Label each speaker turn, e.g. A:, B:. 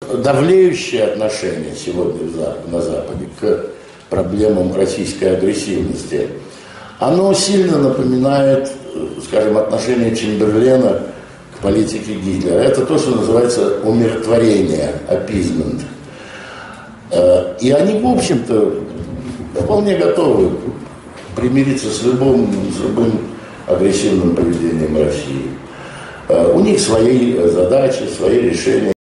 A: давлеющее отношение сегодня на Западе к проблемам российской агрессивности, оно сильно напоминает, скажем, отношение Чемберлена к политике Гитлера. Это то, что называется умиротворение, appeasement. И они, в общем-то, вполне готовы примириться с любым агрессивным поведением России. У них свои задачи, свои решения.